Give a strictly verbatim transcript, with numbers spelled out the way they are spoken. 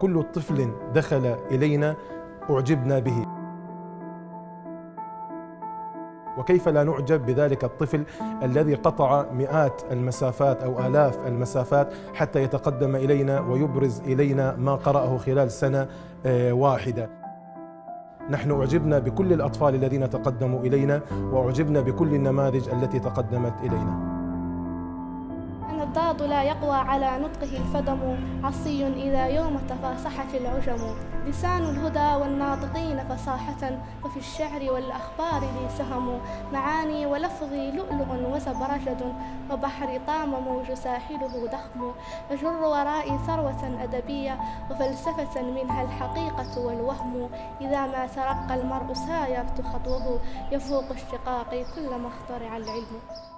فكل طفل دخل إلينا أعجبنا به. وكيف لا نعجب بذلك الطفل الذي قطع مئات المسافات أو آلاف المسافات حتى يتقدم إلينا ويبرز إلينا ما قرأه خلال سنة واحدة. نحن أعجبنا بكل الأطفال الذين تقدموا إلينا، وأعجبنا بكل النماذج التي تقدمت إلينا. الضاد لا يقوى على نطقه الفدم، عصي إذا يوم تفاصحت العجم. لسان الهدى والناطقين فصاحة، وفي الشعر والأخبار لي سهم. معاني ولفظي لؤلؤ وزبرجد، وبحر طام موج ساحله ضخم. أجر ورائي ثروة أدبية، وفلسفة منها الحقيقة والوهم. إذا ما ترقى المرء سايرت خطوه، يفوق اشتقاقي كلما اخترع العلم.